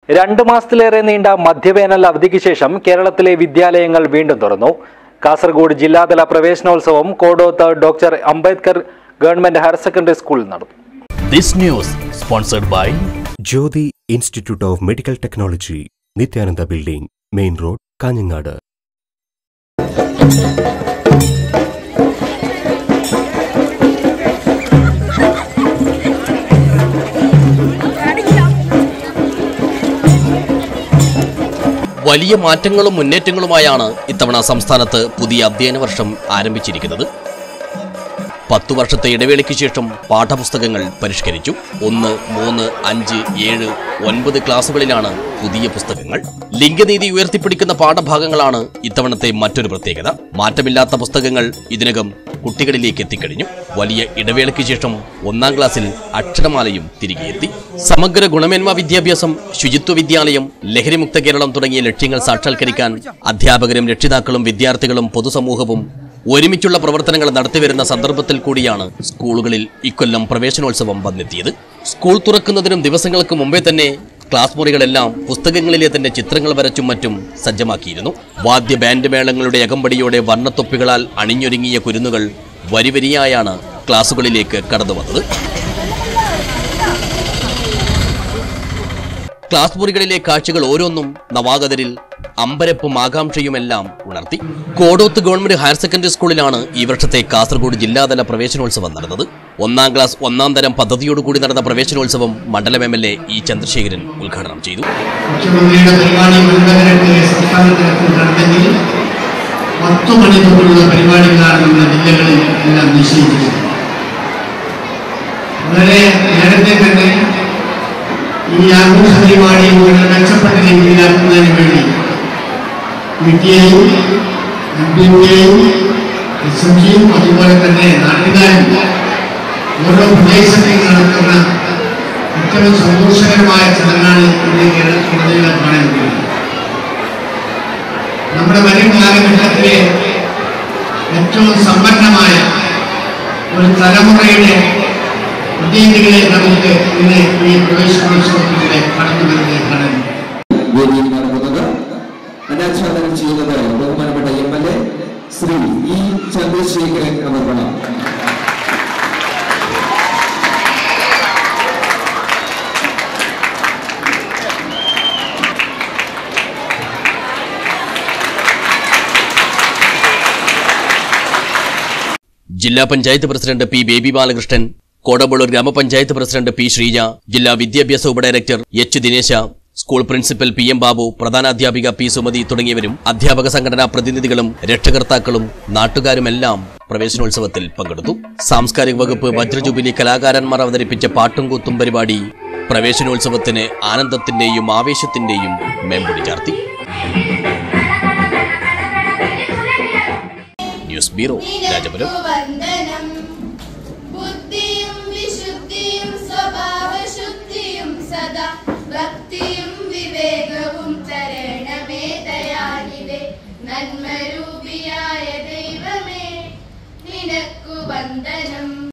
2 മാസത്തിലേറെ നീണ്ട മധ്യവേനൽ അവധിക്ക് ശേഷം കേരളത്തിലെ വിദ്യാലയങ്ങൾ വീണ്ടും തുറന്നു. കാസർഗോഡ് ജില്ലാതല പ്രവേശനോത്സവം Kodoth doctor Ambedkar government higher secondary സ്കൂളിൽ നടന്നു. This news sponsored by Jyoti Institute of Medical Technology, Nityananda Building, Main Road, Kanjangad. വലിയ മാറ്റങ്ങളും മുന്നേറ്റങ്ങളുമായാണ് ഇത്തവണ സംസ്ഥാനത്ത് പുതിയ അധ്യയന വർഷം ആരംഭിച്ചിരിക്കുന്നത്. 10 വർഷത്തെ ഇടവേളയ്ക്ക് ശേഷം പാഠപുസ്തകങ്ങൾ പരിഷ്കരിച്ചു. 1, 3, 5, 7, 9 ക്ലാസുകളിലാണ് പുതിയ പുസ്തകങ്ങൾ. ലിംഗനീതി ഉയർത്തിപ്പിടിക്കുന്ന പാഠഭാഗങ്ങളാണ് ഇത്തവണത്തെ മറ്റൊരു പ്രത്യേകത. മാറ്റമില്ലാത്ത പുസ്തകങ്ങൾ ഇതിനകം കുട്ടികളിലേക്ക് എത്തിക്കഴിഞ്ഞു. വലിയ ഇടവേളയ്ക്ക് ശേഷം 1ാം ക്ലാസ്സിൽ അക്ഷരമാലയും തിരികെ എത്തി. സമഗ്ര ഗുണമേന്മ വിദ്യാഭ്യാസം, ശുചിത്വ വിദ്യാലയം, ലഹരിമുക്ത കേരളം തുടങ്ങിയ ലക്ഷ്യങ്ങൾ സാക്ഷാത്കരിക്കാൻ അധ്യാപകരും രക്ഷിതാക്കളും വിദ്യാർത്ഥികളും പൊതുസമൂഹവും ഒരുമിച്ചുള്ള പ്രവർത്തനങ്ങൾ നടത്തിവരുന്ന സന്ദർഭത്തിൽ കൂടിയാണ് സ്കൂളുകളിൽ ഇക്കൊല്ലം പ്രവേശനോത്സവം വന്നെത്തിയത്. സ്കൂൾ തുറക്കുന്നതിനും ദിവസങ്ങൾക്ക് മുമ്പേ തന്നെ ക്ലാസ് മുറികളെല്ലാം പുസ്തകങ്ങളിലെ തന്നെ ചിത്രങ്ങൾ വരച്ചും മറ്റും സജ്ജമാക്കിയിരുന്നു. വാദ്യ ബാൻഡ് മേളങ്ങളുടെ അകമ്പടിയോടെ വർണ്ണത്തൊപ്പികളാൽ അണിഞ്ഞൊരുങ്ങിയ കുരുന്നുകൾ വരിവരിയായാണ് ക്ലാസുകളിലേക്ക് കടന്നുവന്നത്. ക്ലാസ് മുറികളിലെ കാഴ്ചകൾ ഓരോന്നും നവാഗതരിൽ അമ്പരപ്പും ആകാംക്ഷയുമെല്ലാം ഉണർത്തി. കോടോത്ത് ഗവൺമെന്റ് ഹയർ സെക്കൻഡറി സ്കൂളിലാണ് ഈ വർഷത്തെ കാസർഗോഡ് ജില്ലാതല പ്രവേശനോത്സവം നടന്നത്. 1ാം ക്ലാസ് 1ാം തരം പദ്ധതിയോടുകൂടി നടന്ന പ്രവേശനോത്സവം മണ്ഡലം MLA E. ചന്ദ്രശേഖരൻ ഉദ്ഘാടനം ചെയ്തു. ഈ ആഘോഷ പരിപാടി മെച്ചപ്പെട്ട രീതിയിലാക്കുന്നതിന് വേണ്ടി വിദ്യയും MPയും SMGയും അതുപോലെ തന്നെ നാട്ടുകാരും ഓരോ പ്രദേശത്തേക്ക് നടക്കുന്ന ഏറ്റവും സന്തോഷകരമായ ചടങ്ങാണ് ഇവിടെ കേരളത്തിൽ കാണാൻ കഴിയുന്നത്. നമ്മുടെ വരും കാലഘട്ടത്തിലെ ഏറ്റവും സമ്പന്നമായ ഒരു തലമുറയുടെ പ്രതിനിധികളെ നമുക്ക് ഇന്ന് ഈ പ്രവേശനോത്സവത്തിലൂടെ കടന്നു വരുന്നത് കാണാൻ നടക്കുന്നത്. അനാച്ഛാദനം ചെയ്യുന്നത് ബഹുമാനപ്പെട്ട MLA ശ്രീ E. ചന്ദ്രശേഖരൻ അവർകളാണ്. ജില്ലാ പഞ്ചായത്ത് പ്രസിഡന്റ് P. ബേബി ബാലകൃഷ്ണൻ, കോടമ്പള്ളൂർ ഗ്രാമപഞ്ചായത്ത് പ്രസിഡന്റ് P. ശ്രീജ, ജില്ലാ വിദ്യാഭ്യാസ ഉപഡയറക്ടർ H. Dinesha, school principal PM Babu, പ്രധാനാധ്യാപിക P. സുമതി തുടങ്ങിയവരും അധ്യാപക സംഘടനാ പ്രതിനിധികളും രക്ഷകർത്താക്കളും നാട്ടുകാരുമെല്ലാം പ്രവേശനോത്സവത്തിൽ പങ്കെടുത്തു. സാംസ്കാരിക വകുപ്പ് വജ്രജൂബിലി കലാകാരന്മാർ അവതരിപ്പിച്ച പാട്ടും കൂത്തും പരിപാടി പ്രവേശനോത്സവത്തിന് ആനന്ദത്തിന്റെയും ആവേശത്തിന്റെയും മേമ്പൊടി ചാർത്തി. News bureau, Rajapuram. ഭക്തിയും വിവേകവും തരണമേ ദയാനിധേ, നന്മരൂപിയായ ദൈവമേ നിനക്കു വന്ദനം.